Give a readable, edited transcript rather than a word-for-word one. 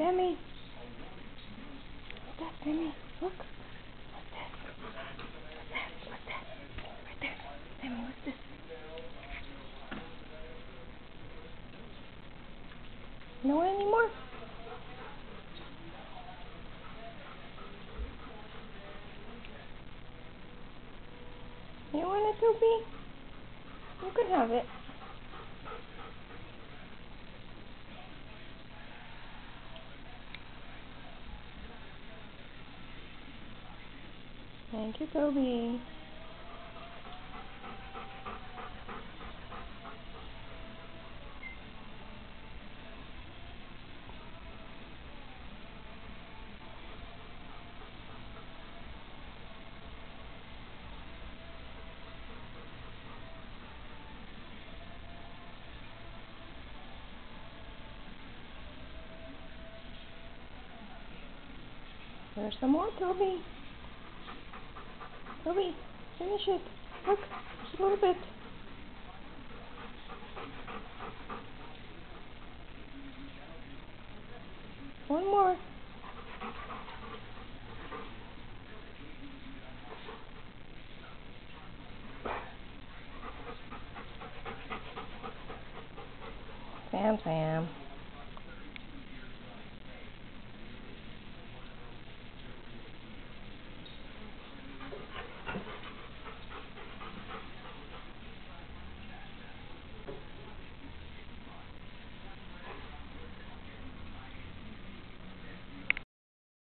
Sammy. What's that, Sammy? Look. What's that? What's that? Right there. Sammy, what's this? You don't want any more? You don't want it, Toby? You can have it. Thank you, Toby. There's some more, Toby. Toby, finish it. Look, just a little bit. One more. Sam.